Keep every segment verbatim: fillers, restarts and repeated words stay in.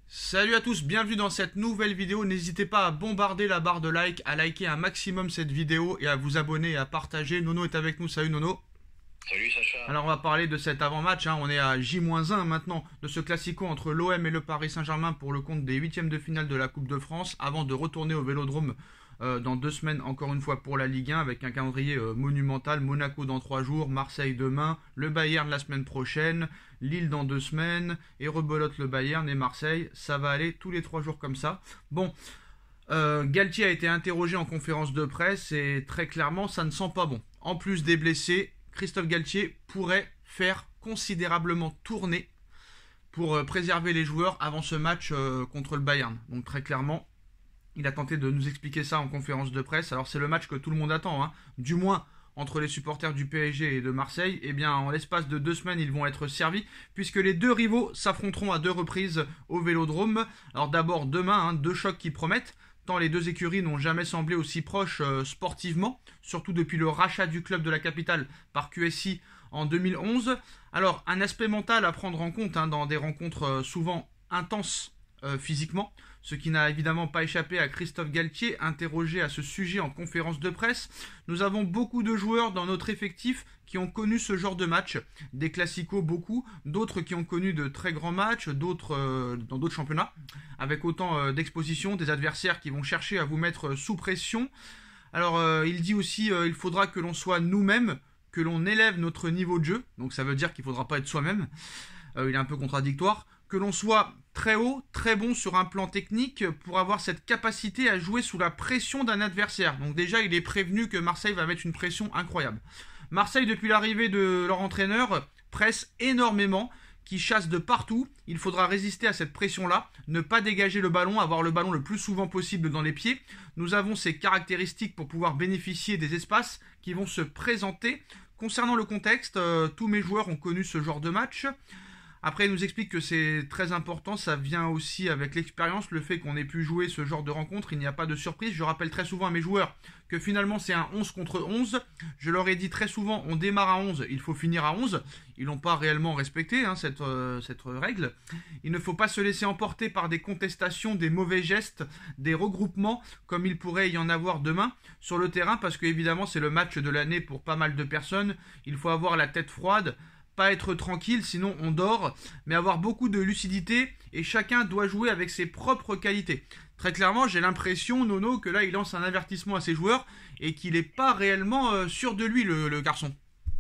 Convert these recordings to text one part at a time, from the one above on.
Salut à tous, bienvenue dans cette nouvelle vidéo. N'hésitez pas à bombarder la barre de like, à liker un maximum cette vidéo et à vous abonner et à partager. Nono est avec nous, salut Nono. Salut Sacha. Alors on va parler de cet avant-match, hein. On est à J moins un maintenant de ce classico entre l'O M et le Paris Saint-Germain pour le compte des huitièmes de finale de la Coupe de France avant de retourner au Vélodrome euh, dans deux semaines encore une fois pour la Ligue un avec un calendrier euh, monumental. Monaco dans trois jours, Marseille demain, le Bayern la semaine prochaine, Lille dans deux semaines et rebelote le Bayern et Marseille. Ça va aller tous les trois jours comme ça. Bon, euh, Galtier a été interrogé en conférence de presse et très clairement ça ne sent pas bon. En plus des blessés, Christophe Galtier pourrait faire considérablement tourner pour euh, préserver les joueurs avant ce match euh, contre le Bayern. Donc très clairement, il a tenté de nous expliquer ça en conférence de presse. Alors c'est le match que tout le monde attend, hein. Du moins entre les supporters du P S G et de Marseille. Eh bien en l'espace de deux semaines, ils vont être servis puisque les deux rivaux s'affronteront à deux reprises au Vélodrome. Alors d'abord demain, hein, deux chocs qui promettent. Tant les deux écuries n'ont jamais semblé aussi proches euh, sportivement, surtout depuis le rachat du club de la capitale par Q S I en deux mille onze. Alors, un aspect mental à prendre en compte hein, dans des rencontres euh, souvent intenses euh, physiquement, ce qui n'a évidemment pas échappé à Christophe Galtier, interrogé à ce sujet en conférence de presse. Nous avons beaucoup de joueurs dans notre effectif qui ont connu ce genre de match, des classicos beaucoup, d'autres qui ont connu de très grands matchs, d'autres euh, dans d'autres championnats, avec autant euh, d'exposition, des adversaires qui vont chercher à vous mettre sous pression. Alors euh, il dit aussi euh, il faudra que l'on soit nous-mêmes, que l'on élève notre niveau de jeu, donc ça veut dire qu'il ne faudra pas être soi-même, euh, il est un peu contradictoire, que l'on soit très haut, très bon sur un plan technique pour avoir cette capacité à jouer sous la pression d'un adversaire. Donc déjà il est prévenu que Marseille va mettre une pression incroyable. Marseille, depuis l'arrivée de leur entraîneur, presse énormément, qui chasse de partout. Il faudra résister à cette pression-là, ne pas dégager le ballon, avoir le ballon le plus souvent possible dans les pieds. Nous avons ces caractéristiques pour pouvoir bénéficier des espaces qui vont se présenter. Concernant le contexte, euh, tous mes joueurs ont connu ce genre de match. Après, il nous explique que c'est très important, ça vient aussi avec l'expérience, le fait qu'on ait pu jouer ce genre de rencontre, il n'y a pas de surprise. Je rappelle très souvent à mes joueurs que finalement c'est un onze contre onze. Je leur ai dit très souvent, on démarre à onze, il faut finir à onze. Ils n'ont pas réellement respecté hein, cette, euh, cette règle. Il ne faut pas se laisser emporter par des contestations, des mauvais gestes, des regroupements, comme il pourrait y en avoir demain sur le terrain, parce que évidemment c'est le match de l'année pour pas mal de personnes. Il faut avoir la tête froide, pas être tranquille, sinon on dort, mais avoir beaucoup de lucidité et chacun doit jouer avec ses propres qualités. Très clairement, j'ai l'impression, Nono, que là il lance un avertissement à ses joueurs et qu'il n'est pas réellement euh, sûr de lui, le, le garçon.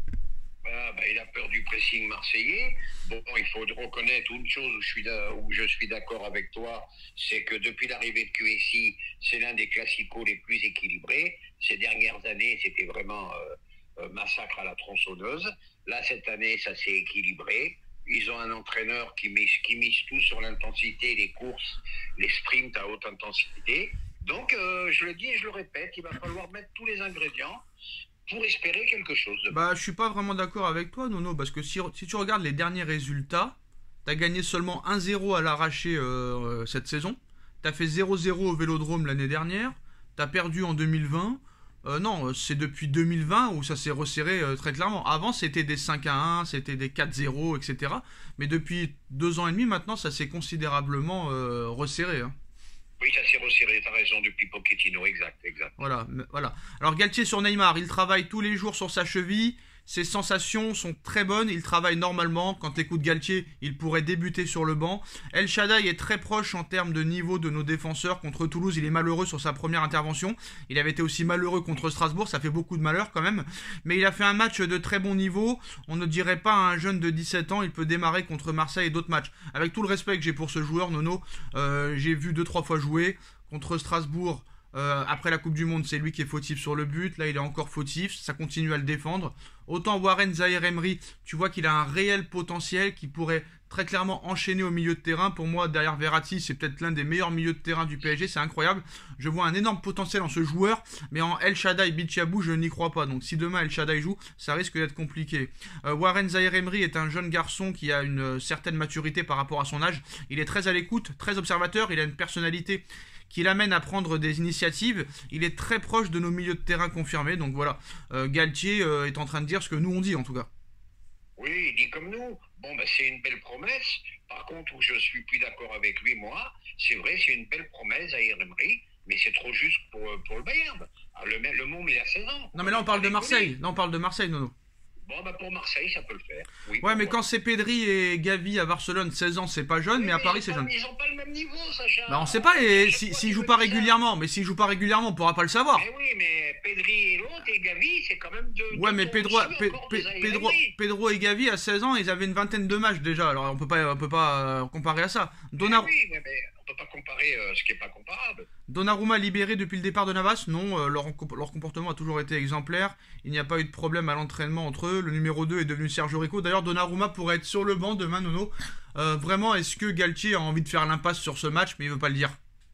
Ah, bah, il a peur du pressing marseillais. Bon, il faut reconnaître une chose où je suis, où je suis d'accord avec toi, c'est que depuis l'arrivée de Q S I, c'est l'un des classicos les plus équilibrés. Ces dernières années, c'était vraiment euh, euh, massacre à la tronçonneuse. Là, cette année, ça s'est équilibré. Ils ont un entraîneur qui mise, qui mise tout sur l'intensité, les courses, les sprints à haute intensité. Donc, euh, je le dis et je le répète, il va falloir mettre tous les ingrédients pour espérer quelque chose. Bah, je suis pas vraiment d'accord avec toi, Nono, parce que si, si tu regardes les derniers résultats, tu as gagné seulement un zéro à l'arraché euh, cette saison. Tu as fait zéro zéro au Vélodrome l'année dernière. Tu as perdu en deux mille vingt. Euh, non, c'est depuis deux mille vingt où ça s'est resserré euh, très clairement. Avant, c'était des cinq à un, c'était des quatre zéro, et cetera. Mais depuis deux ans et demi, maintenant, ça s'est considérablement euh, resserré. Hein. Oui, ça s'est resserré, t'as raison, depuis Pochettino, exact, exact. Voilà, voilà. Alors Galtier sur Neymar, il travaille tous les jours sur sa cheville. Ses sensations sont très bonnes, il travaille normalement. Quand tu écoutes Galtier, il pourrait débuter sur le banc. El Shaddai est très proche en termes de niveau de nos défenseurs. Contre Toulouse, il est malheureux sur sa première intervention. Il avait été aussi malheureux contre Strasbourg, ça fait beaucoup de malheur quand même. Mais il a fait un match de très bon niveau. On ne dirait pas à un jeune de dix-sept ans, il peut démarrer contre Marseille et d'autres matchs. Avec tout le respect que j'ai pour ce joueur, Nono, euh, j'ai vu deux trois fois jouer. Contre Strasbourg, Euh, après la Coupe du Monde, c'est lui qui est fautif sur le but. Là, il est encore fautif. Ça continue à le défendre. Autant Warren Zaïre-Emery, tu vois qu'il a un réel potentiel qui pourrait très clairement enchaîner au milieu de terrain. Pour moi, derrière Verratti, c'est peut-être l'un des meilleurs milieux de terrain du P S G. C'est incroyable. Je vois un énorme potentiel en ce joueur. Mais en El Shaddai Bichabou, je n'y crois pas. Donc si demain El Shaddai joue, ça risque d'être compliqué. Euh, Warren Zaïre-Emery est un jeune garçon qui a une euh, certaine maturité par rapport à son âge. Il est très à l'écoute, très observateur. Il a une personnalité qui l'amène à prendre des initiatives. Il est très proche de nos milieux de terrain confirmés. Donc voilà, euh, Galtier euh, est en train de dire ce que nous on dit en tout cas. Oui, il dit comme nous. Bon, ben, c'est une belle promesse. Par contre, où je suis plus d'accord avec lui, moi, c'est vrai, c'est une belle promesse à Emery, mais c'est trop juste pour, pour le Bayern. Alors, le, le Môme, il a seize ans. Non, mais là, on parle de Marseille. Là, on parle de Marseille, Nono. Bon, bah pour Marseille, ça peut le faire. Oui, ouais, mais moi. quand c'est Pedri et Gavi à Barcelone, seize ans, c'est pas jeune, mais, mais à Paris, c'est jeune. Ils n'ont pas le même niveau, Sacha. Bah, on sait pas, et s'ils si, si jouent pas régulièrement, mais s'ils jouent pas régulièrement, on pourra pas le savoir. Mais oui, mais Pedri et l'autre et Gavi, c'est quand même deux. Ouais, deux mais Pedro, Pe, Pe, Pedro, Pedro, Pedro et Gavi, à seize ans, ils avaient une vingtaine de matchs déjà, alors on peut pas, on peut pas euh, comparer à ça. Donar... Oui, mais, mais on peut pas comparer euh, ce qui est pas comparable. Donnarumma libéré depuis le départ de Navas, non, euh, leur, leur comportement a toujours été exemplaire, il n'y a pas eu de problème à l'entraînement entre eux, le numéro deux est devenu Sergio Rico, d'ailleurs Donnarumma pourrait être sur le banc demain, Nono. Euh, vraiment, est-ce que Galtier a envie de faire l'impasse sur ce match, mais il veut pas le dire?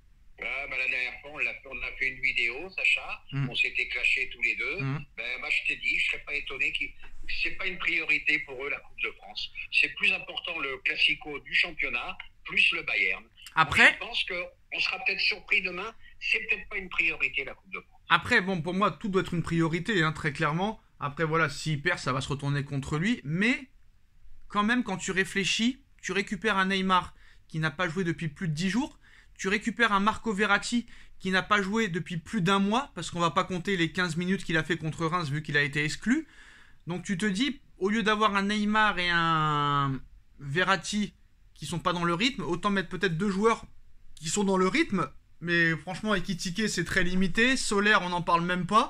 Ah, bah, la dernière fois, on, a, on a fait une vidéo, Sacha, mm. on s'était clashés tous les deux, mm. ben, bah, je t'ai dit, je serais pas étonné que c'est pas une priorité pour eux la Coupe de France, c'est plus important le Classico du championnat, plus le Bayern. Après, donc, je pense qu'on sera peut-être surpris demain, c'est peut-être pas une priorité la Coupe de France. Après, bon, pour moi, tout doit être une priorité, hein, très clairement. Après, voilà, s'il perd, ça va se retourner contre lui. Mais, quand même, quand tu réfléchis, tu récupères un Neymar qui n'a pas joué depuis plus de dix jours. Tu récupères un Marco Verratti qui n'a pas joué depuis plus d'un mois, parce qu'on va pas compter les quinze minutes qu'il a fait contre Reims, vu qu'il a été exclu. Donc, tu te dis, au lieu d'avoir un Neymar et un Verratti qui sont pas dans le rythme, autant mettre peut-être deux joueurs qui sont dans le rythme. Mais franchement, Ekitike, c'est très limité. Solaire, on n'en parle même pas.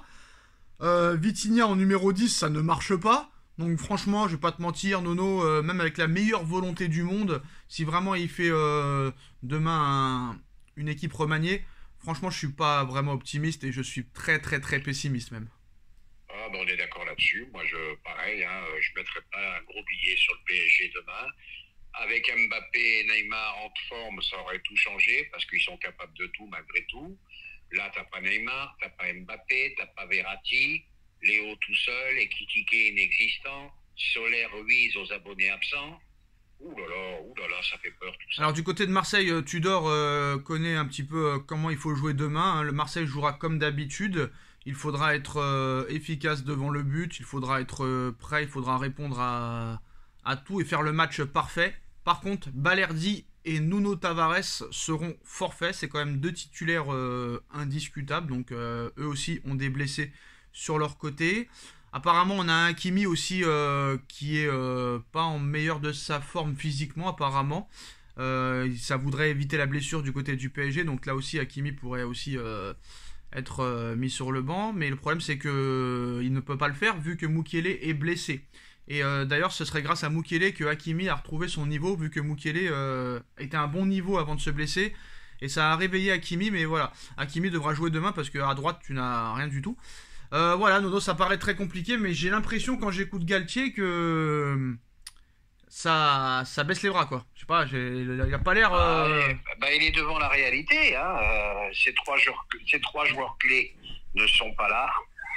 Euh, Vitinha en numéro dix, ça ne marche pas. Donc franchement, je vais pas te mentir, Nono, euh, même avec la meilleure volonté du monde, si vraiment il fait euh, demain un, une équipe remaniée, franchement, je suis pas vraiment optimiste et je suis très très très pessimiste même. Ah, ben on est d'accord là-dessus. Moi, je pareil, hein, je mettrai pas un gros billet sur le P S G demain. Avec Mbappé et Neymar en forme, ça aurait tout changé parce qu'ils sont capables de tout malgré tout. Là, t'as pas Neymar, t'as pas Mbappé, t'as pas Verratti, Léo tout seul, Ekitike inexistant, Solaire Ruiz aux abonnés absents. Ouh là là, ouh là là, ça fait peur tout ça. Alors du côté de Marseille, Tudor euh, connaît un petit peu euh, comment il faut jouer demain. Hein. Le Marseille jouera comme d'habitude. Il faudra être euh, efficace devant le but, il faudra être euh, prêt, il faudra répondre à, à tout et faire le match parfait. Par contre, Balerdi et Nuno Tavares seront forfaits. C'est quand même deux titulaires euh, indiscutables. Donc euh, eux aussi ont des blessés sur leur côté. Apparemment, on a un Hakimi aussi euh, qui est euh, pas en meilleur de sa forme physiquement apparemment. Euh, ça voudrait éviter la blessure du côté du P S G. Donc là aussi, Hakimi pourrait aussi euh, être euh, mis sur le banc. Mais le problème, c'est qu'il ne peut pas le faire vu que Mukiele est blessé. Et euh, d'ailleurs, ce serait grâce à Mukiele que Hakimi a retrouvé son niveau, vu que Mukiele euh, était à un bon niveau avant de se blesser. Et ça a réveillé Hakimi, mais voilà. Hakimi devra jouer demain parce qu'à droite, tu n'as rien du tout. Euh, voilà, Nono, ça paraît très compliqué, mais j'ai l'impression quand j'écoute Galtier que ça, ça baisse les bras, quoi. Je sais pas, il n'a pas l'air... Euh... Ah, bah, il est devant la réalité. Hein. Euh, ces, trois joueurs, ces trois joueurs clés ne sont pas là.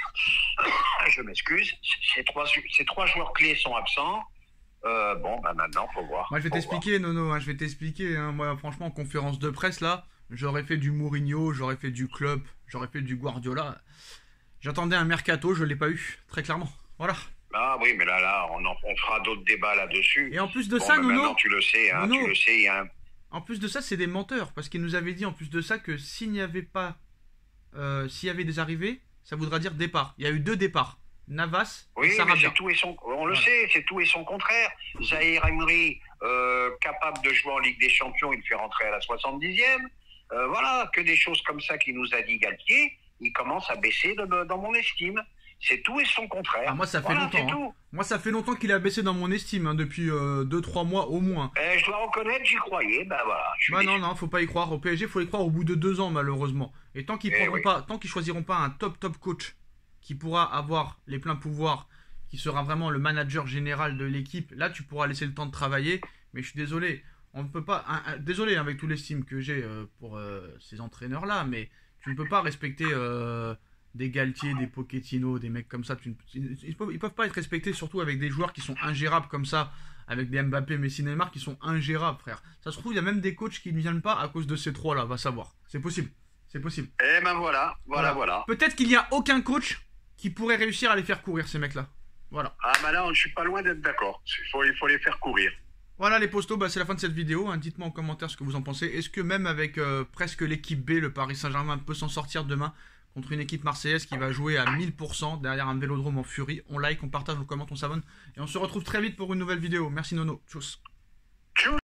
Je m'excuse, ces trois, ces trois joueurs clés sont absents. Euh, bon, bah maintenant, faut voir. Moi, je vais t'expliquer, Nono, hein, je vais t'expliquer. Hein. Moi, franchement, en conférence de presse, là, j'aurais fait du Mourinho, j'aurais fait du Klopp, j'aurais fait du Guardiola. J'attendais un mercato, je l'ai pas eu, très clairement. Voilà. Ah oui, mais là, là, on, en, on fera d'autres débats là-dessus. Et en plus de bon, ça, bah, Nono... Maintenant, tu le sais, hein, Nono, tu le sais, il y a un... En plus de ça, c'est des menteurs, parce qu'ils nous avaient dit, en plus de ça, que s'il n'y avait pas... Euh, s'il y avait des arrivées... Ça voudra dire départ. Il y a eu deux départs. Navas oui, et Sarabia. Oui, mais c'est tout et son... On le voilà. sait, c'est tout et son contraire. Zahir Emery, euh, capable de jouer en Ligue des Champions, il fait rentrer à la soixante-dixième. Euh, voilà, que des choses comme ça qu'il nous a dit Galtier, il commence à baisser de, de, dans mon estime. C'est tout et son contraire. Ah, moi, ça fait voilà, longtemps. Hein. Moi, ça fait longtemps qu'il a baissé dans mon estime, hein, depuis deux trois mois au moins. Eh, je dois reconnaître, j'y croyais. Ben voilà. Je suis bah non, non, faut pas y croire. Au P S G, faut y croire au bout de deux ans, malheureusement. Et tant qu'ils eh oui. pas, tant qu'ils choisiront pas un top top coach qui pourra avoir les pleins pouvoirs, qui sera vraiment le manager général de l'équipe, là, tu pourras laisser le temps de travailler. Mais je suis désolé, on ne peut pas. Un, un, désolé avec tout l'estime que j'ai euh, pour euh, ces entraîneurs-là, mais tu ne peux pas respecter. Euh, des Galtier, des Pochettino, des mecs comme ça, tu, ils, peuvent, ils peuvent pas être respectés, surtout avec des joueurs qui sont ingérables comme ça, avec des Mbappé, Messi, Neymar qui sont ingérables, frère. Ça se trouve, il y a même des coachs qui ne viennent pas à cause de ces trois-là, va savoir. C'est possible, c'est possible. Eh ben voilà, voilà, voilà. Peut-être qu'il n'y a aucun coach qui pourrait réussir à les faire courir, ces mecs-là. Voilà. Ah, bah là, je suis pas loin d'être d'accord. Il faut, il faut les faire courir. Voilà les postos, bah, c'est la fin de cette vidéo. Hein. Dites-moi en commentaire ce que vous en pensez. Est-ce que même avec euh, presque l'équipe B, le Paris Saint-Germain peut s'en sortir demain contre une équipe marseillaise qui va jouer à mille pour cent derrière un vélodrome en furie? On like, on partage, on commente, on s'abonne. Et on se retrouve très vite pour une nouvelle vidéo. Merci Nono. Tchuss.